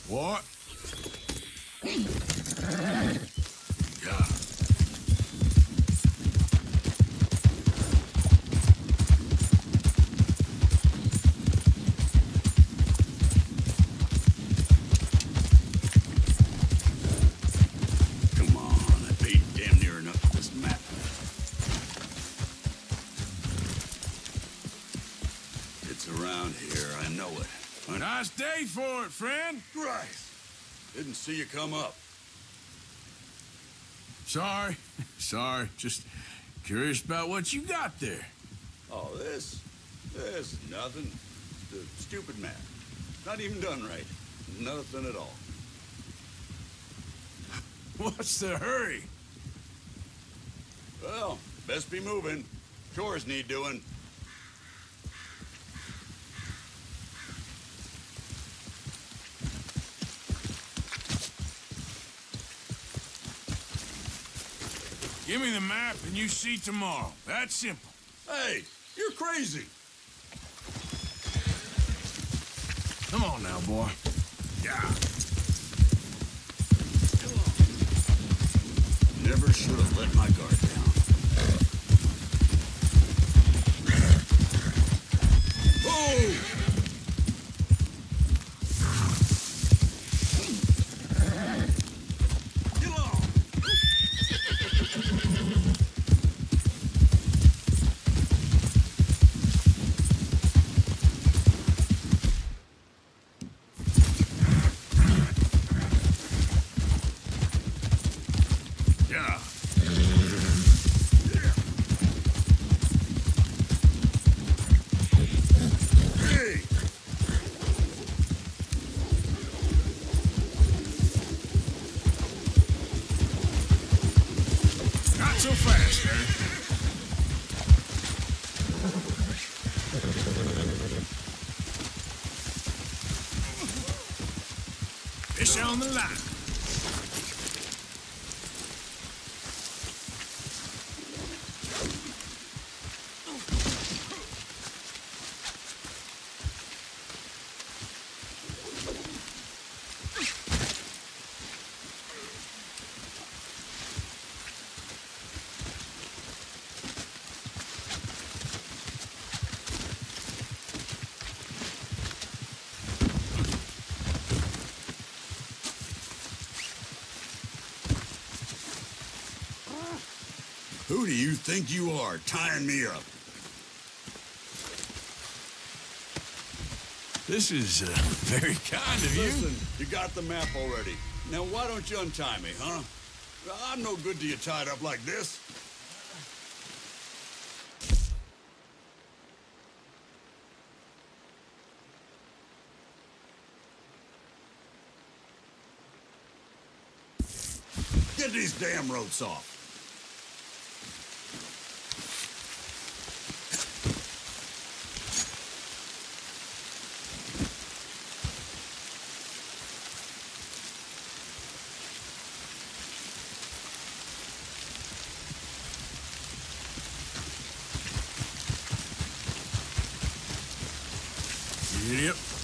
What? Yeah. Come on, I paid damn near enough for this map. It's around here, I know it. Nice day for it, friend. Christ! Didn't see you come up. Sorry. Sorry. Just curious about what you got there. Oh, this is nothing. The stupid map. Not even done right. Nothing at all. What's the hurry? Well, best be moving. Chores need doing. Give me the map and you see tomorrow. That's simple. Hey, you're crazy. Come on now, boy. Yeah. Never should have let my guard down. Oh! Yeah. Hey! Not so fast, Harry. Fish on the line. Who do you think you are, tying me up? This is very kind of you. Listen, you got the map already. Now why don't you untie me, huh? I'm no good to you tied up like this. Get these damn ropes off. Yep.